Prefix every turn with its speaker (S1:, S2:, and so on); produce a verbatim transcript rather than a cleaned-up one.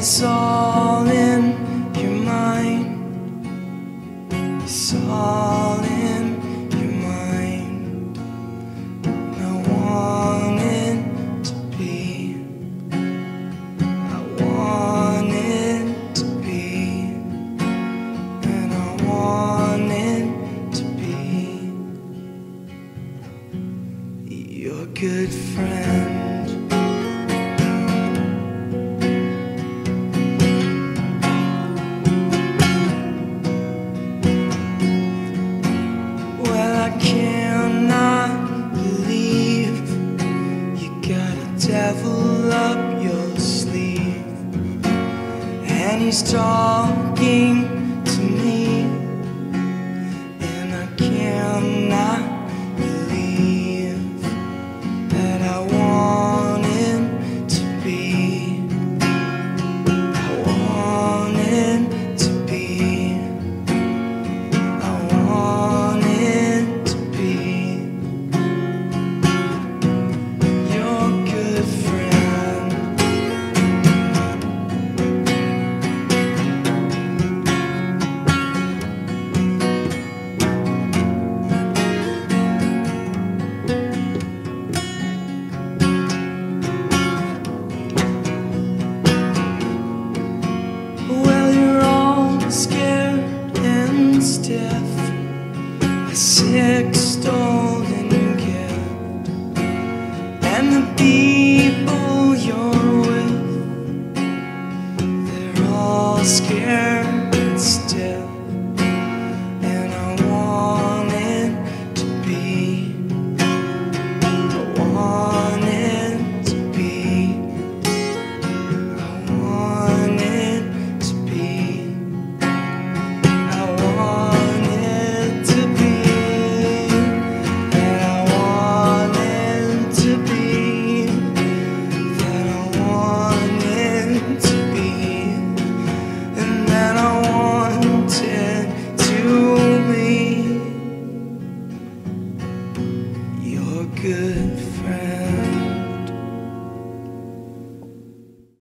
S1: it's all in your mind. It's all in your mind. And I want it to be. I want it to be. And I want it to be your good friend. I cannot believe you got a devil up your sleeve, and he's talking